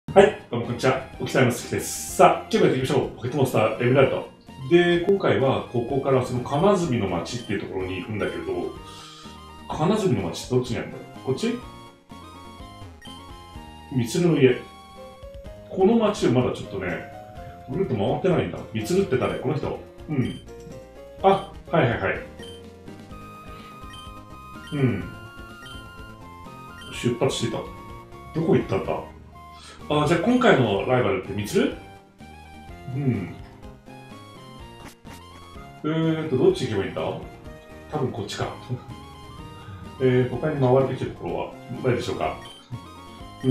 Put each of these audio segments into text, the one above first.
はい、どうもこんにちは。沖田康樹です。さあ、今日もやっていきましょう。ポケットモンスターエメラルド。で、今回はここからその金積の町っていうところに行くんだけど、金積の町どっちにあるんだよ。こっちみつるの家。この町はまだちょっとね、ぐるっと回ってないんだ。みつるって誰この人。うん。あ、はいはいはい。うん。出発してた。どこ行ったんだ。あ、じゃあ今回のライバルってみつる。うん。どっち行けばいいんだ。多分こっちか。他に回ってきてるところはないでしょうか。うん。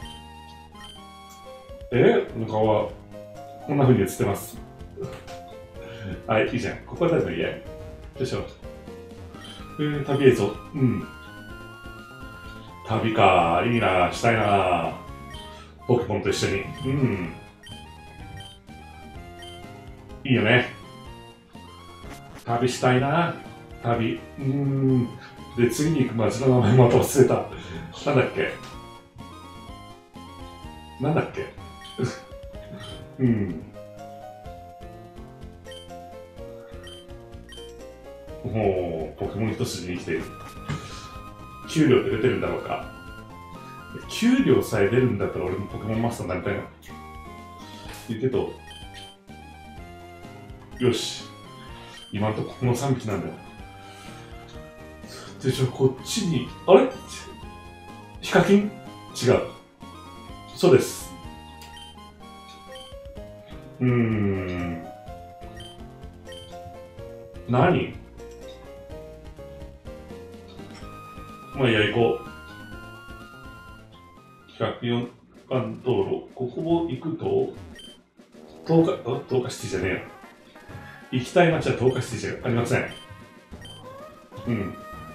中はこんな風に映ってます。はい、いいじゃん。ここは誰の家よいしょ。旅映像。うん。旅か。いいな。したいな。ポケモンと一緒に。うん。いいよね。旅したいな。旅。で、次に行く街の名前また忘れた。なんだっけなんだっけうん。もう、ポケモン一筋に生きている。給料って出てるんだろうか。給料さえ出るんだったら俺もポケモンマスターになりたいな。言うけど、よし。今んとここの3匹なんだよ。で、こっちに、あれヒカキン違う。そうです。何まあいいや、行こう。104番道路。ここを行くと、東華シティじゃねえよ。行きたい街は東華シティじゃありません。うん。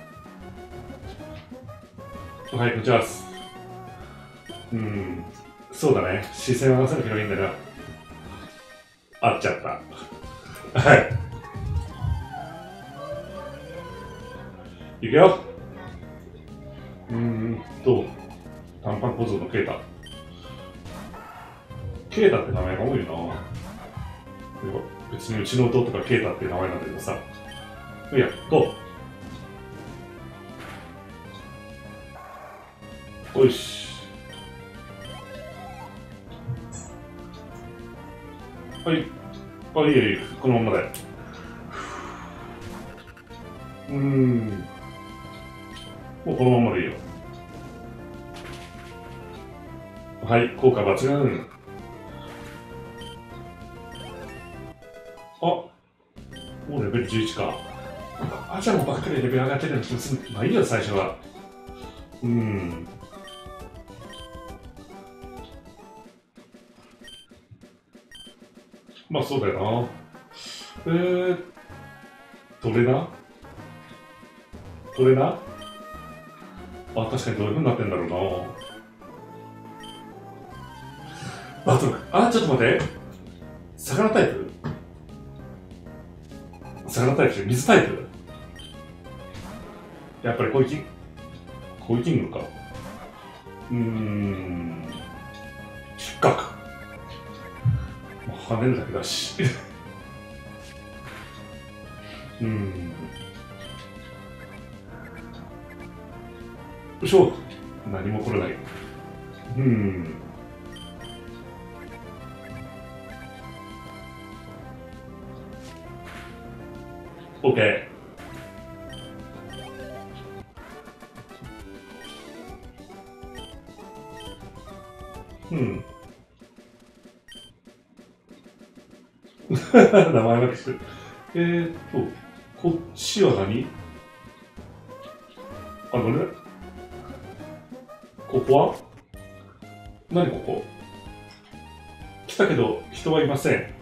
はい、こんにちは。そうだね。視線を合わせなきゃいいんだな。会っちゃった。はい。行くよ。短パン小僧のケイタ。ケイタって名前が多いな。別にうちの弟がケイタっていう名前なんだけどさ。いや、よし。はい。あ、いいよいいよ。このままで。もうこのままでいいよ。はい、効果抜群。あ、もうレベル11か。あちゃもばっかりレベル上がってるの気もする。まあいいよ、最初は。まあそうだよな。トレナトレナあ、確かにどういう風になってんだろうな。バトル。あ、ちょっと待って。魚タイプ魚タイプじゃ水タイプやっぱり攻撃キングか。失格。跳ねるだけだし。よいしょ。何も来れない。OK。名前だけしてる。こっちは何あ、どれここは何ここ来たけど人はいません。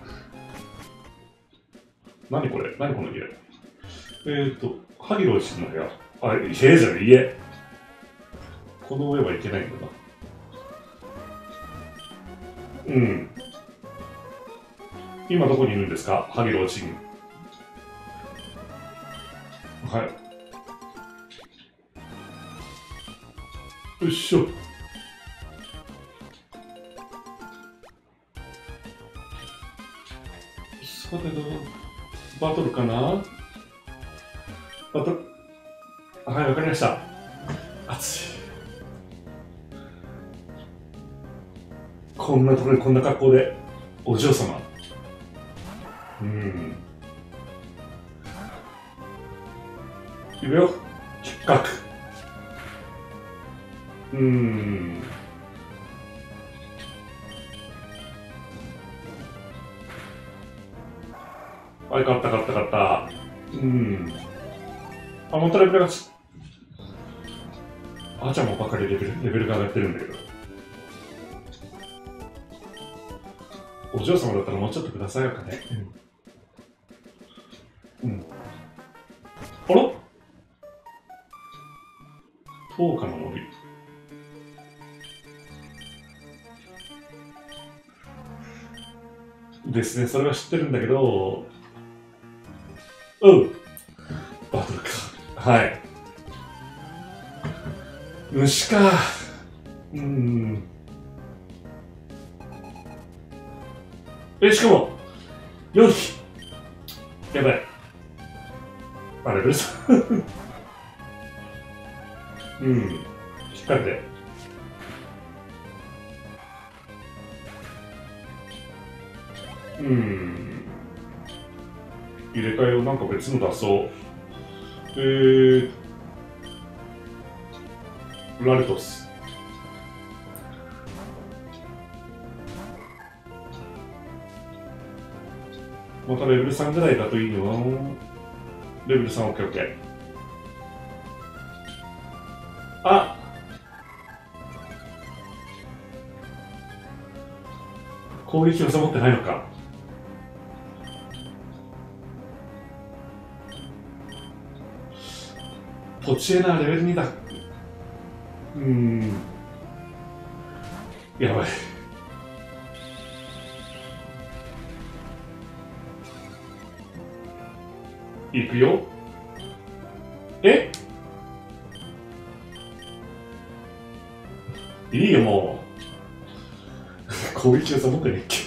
何これ何この家萩ロイ氏の部屋。あ、部屋じゃない、家。この上はいけないんだな。今どこにいるんですか萩ロイ氏。はい。よいしょ。 さてと、バトルかな。バトル。はい、わかりました。熱い。こんなところにこんな格好で、お嬢様。いくよ。失格。はい、勝った。あ、またレベルがあちゃんもばかりレベルが上がってるんだけど。お嬢様だったらもうちょっとくださいよかね。あら10日の森。ですね、それは知ってるんだけど、バトルか。はい。虫か。しかも、4匹。やばい。あれ、ルサ。しっかりで。入れ替えをなんか別の出そう。ラルトス。またレベル3ぐらいだといいのな。レベル3、オッケーオッケー。あ、攻撃をサボってないのか。ポチエナレベル2だ。やばい。いくよ。いいよ、もう。攻撃をサボってねっけ。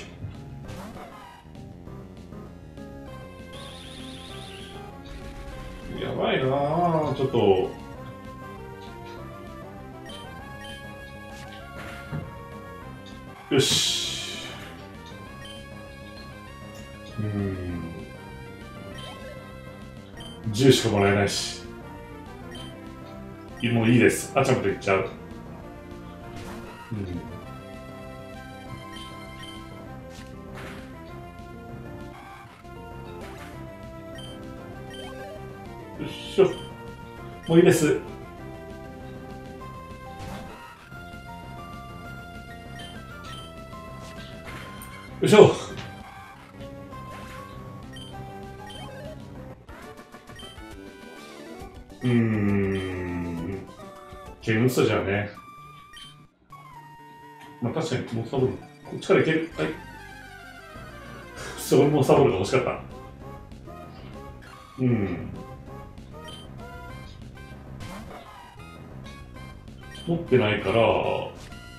やばいなぁ、ちょっと。よし。10しかもらえないし。もういいです。あちゃこと言っちゃう。よっしょ。もういいです。よいしょ。剣嘘じゃね。まあ確かにもうサボる。こっちからいける。はい。それもサボるが欲しかった。持ってないから、よ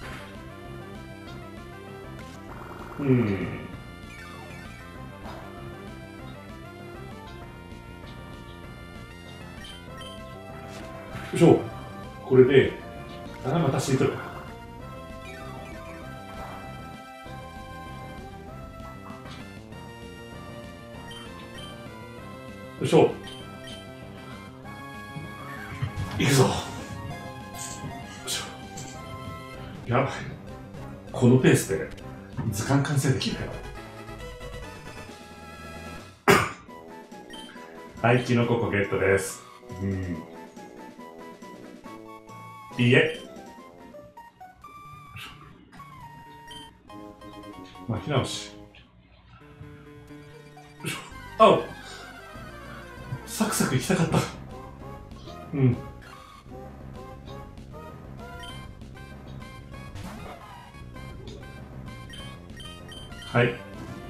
いしょ。これで、また死んでる。よいしょ。行くぞ。よいしょ。やばい。このペースで図鑑完成できるかよ。はい、キノココゲットです。いいえ。巻き直し。あ、サクサクいきたかった。はい。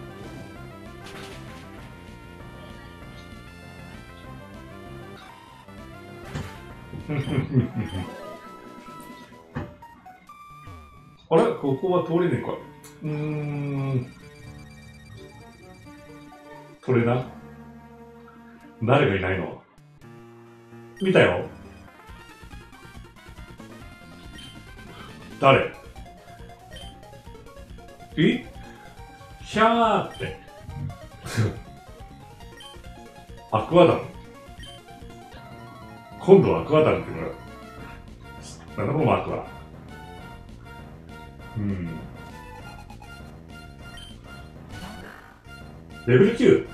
あれここは通れねえか。 トレーナー誰がいないの？見たよ。誰？え？ひゃーって。アクアダム。今度はアクアダムっていうのが、なんだこのアクア。レベル 9？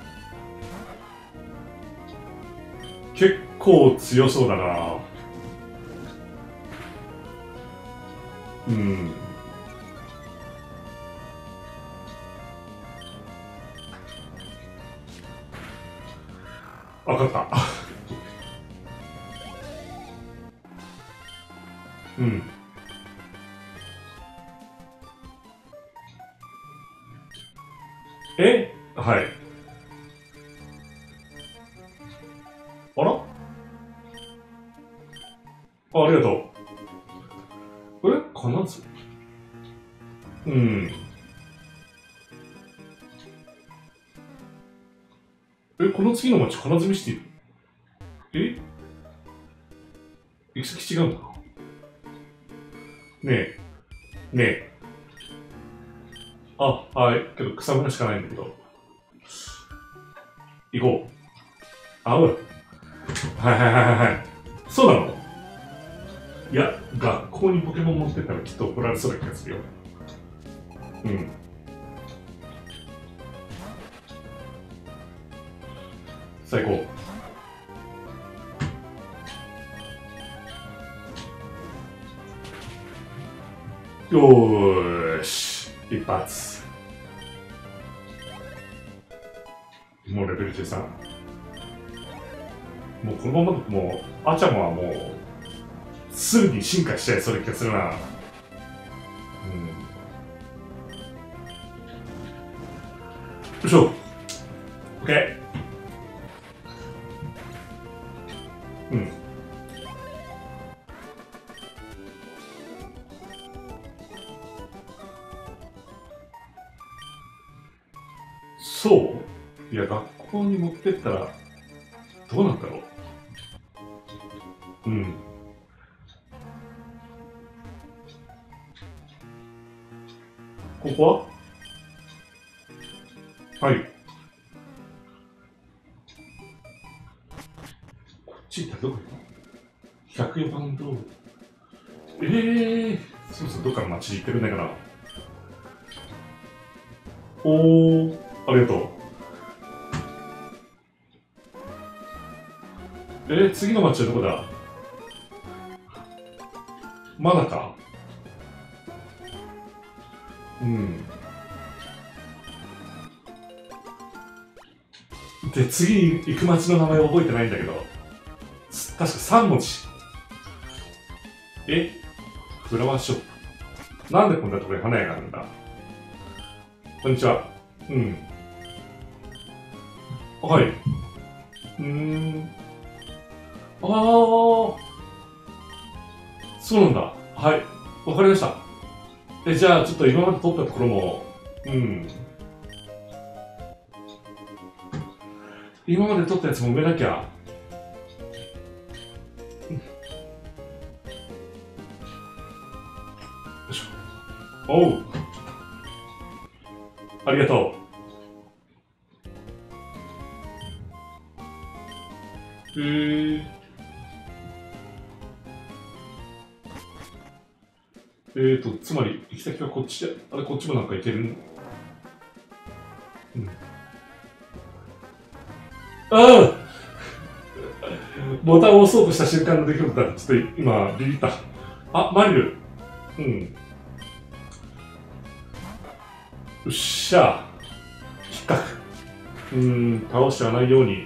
結構強そうだな。わかった。はい。あら？ありがとう。金津？この次の町、金積シティ？行き先違うんだ。ねえ。ねえ。はい。けど草むらしかないんだけど。行こう。はいはいはいはい。そうなの？いや、学校にポケモン持ってたらきっと怒られそうな気がするよ。最高。よーし。一発。もうレベル13。もうこのままだともう、アチャモはもう、すぐに進化しちゃいそうな気がするな。よいしょ。オッケー。そう？いや、学校に持ってったら、どうなんだろう。ここは？はい。こっち行ったらどこ行くの？ 104 番道路。そうそう、どっかの町に行ってるんだから。ありがとう。次の町はどこだ？まだか。で、次行く町の名前を覚えてないんだけど、確か3文字。フラワーショップ。なんでこんなところに花屋があるんだ？こんにちは。はい。そうなんだ。はい。わかりました。じゃあ、ちょっと今まで撮ったところも、今まで撮ったやつも埋めなきゃ。よいしょ。おう。ありがとう。つまり、行き先はこっちで、こっちもなんか行ける。ボタンを押そうとした瞬間の出来事だ。ちょっと今、ビビった。マリル。よっしゃ。引っかく。倒してはないように。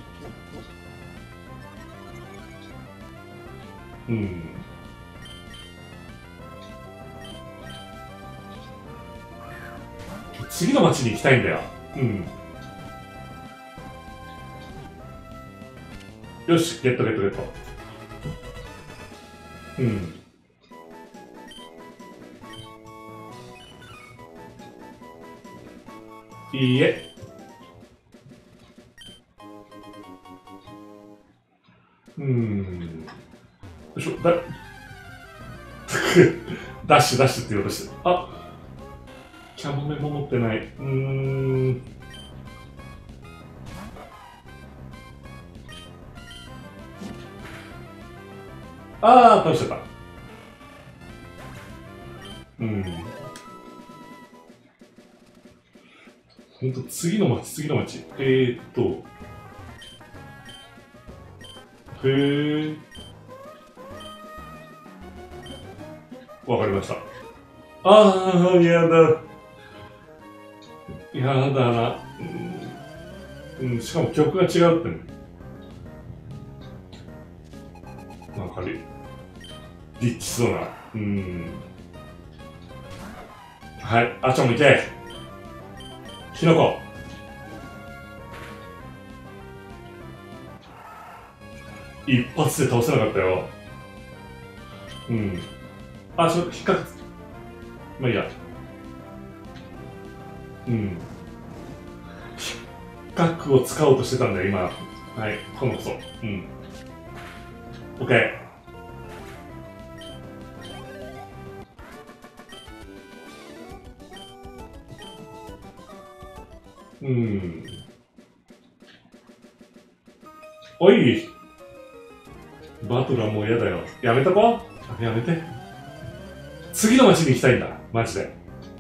次の町に行きたいんだよ。よし、ゲットゲットゲット。いいえ。 よいしょ、ダッシュダッシュって言おうとして。あ、キャモメも持ってない。ああ、倒しちゃった。ほんと、次の町。へえ。わかりました。ああ、やだ。やだな。しかも曲が違うってね。なんかリッチそうな。はい、あっちゃんも行け。キノコ。一発で倒せなかったよ。あ、引っかかまあいいや。引っかくを使おうとしてたんだよ、今。はい、今度こそ。オッケー。おい、バトルはもう嫌だよ。やめとこう。やめて。次の町に行きたいんだ。マジで。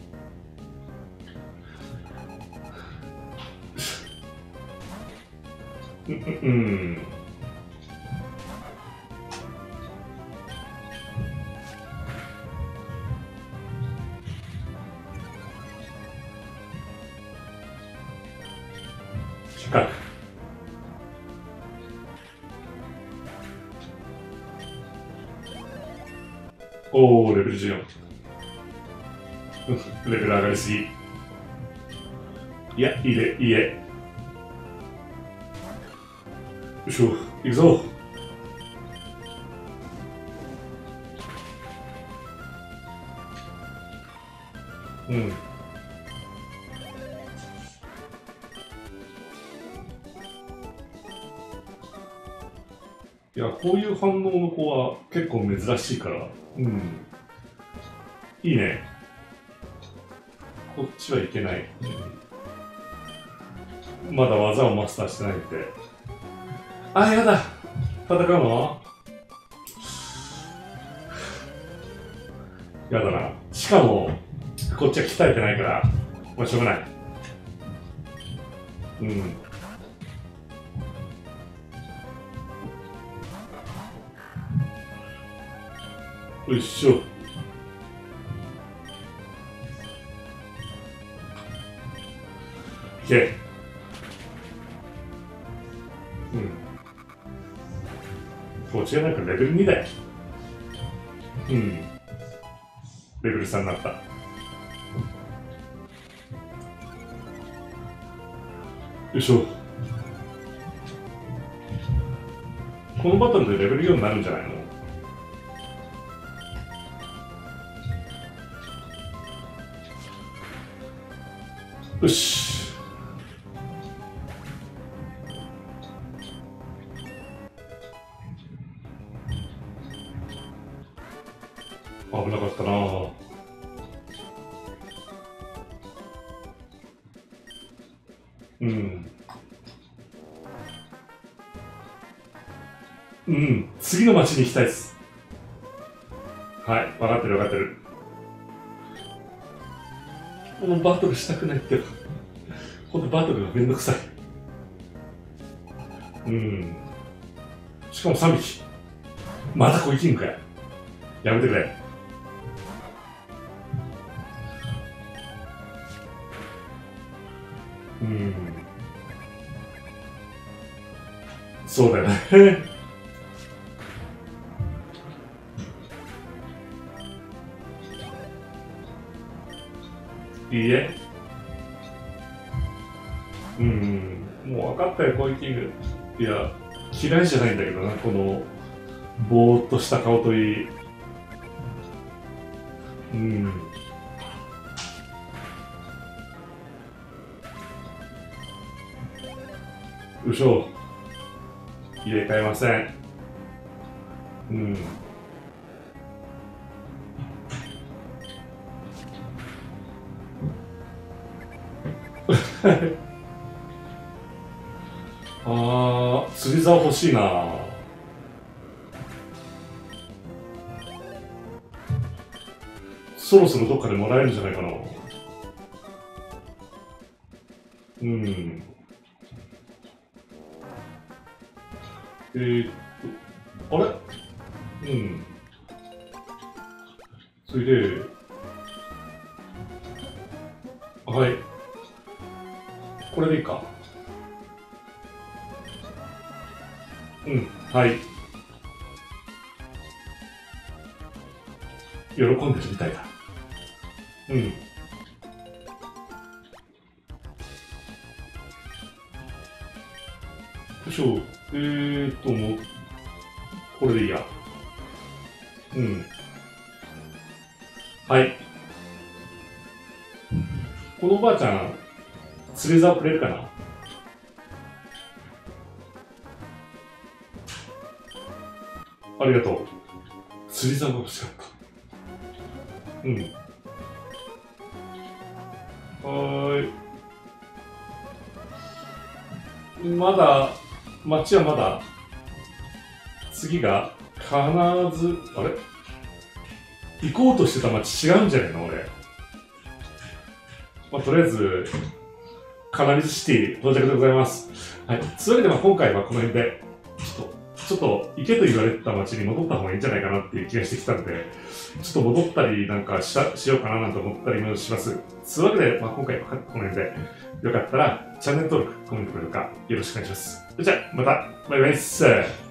近く。おー、レベル14。レベル上がりすぎ。いや、いいえ、いいえ。よいしょ、行くぞ。いや、こういう反応の子は結構珍しいから、いいね。こっちはいけない。まだ技をマスターしてないって。あ、やだ。戦うのやだな。しかも、こっちは鍛えてないから、まあしょうがない。よいしょ。いけ。こっちがなんかレベル2だよ。レベル3になった。よいしょ。このバトルでレベル4になるんじゃないの？よし。危なかったなぁ。次の町に行きたいです。はい、分かってる分かってる。もうバトルしたくないけど、ほんとバトルがめんどくさい。しかも3匹。またこいきんかい。やめてくれ。そうだよね。いいえ。もう分かったよ、コイキング。いや、嫌いじゃないんだけどな、この、ぼーっとした顔といい。よいしょ。入れ替えません。 うん。あー、釣り竿欲しいな。そろそろどっかでもらえるんじゃないかな。うん。あれうん。それで、はい。これでいいか。うん。はい。喜んでるみたいだ。うん。よいしょ。もう、これでいいや。うん。はい。このおばあちゃん、釣り竿くれるかな？ありがとう。釣り竿が欲しかった。うん。はーい。まだ、街はまだ、次が、必ず、あれ行こうとしてた街違うんじゃないの俺。まあ、とりあえず、カナリズシティ到着でございます。はい。それでは今回はこの辺で、ちょっと行けと言われてた街に戻った方がいいんじゃないかなっていう気がしてきたんで、ちょっと戻ったりなんかしようかななんて思ったりもします。そういうわけで、まあ、今回はこの辺で、よかったらチャンネル登録、コメント、高評価よろしくお願いします。じゃあ、また、バイバイっす。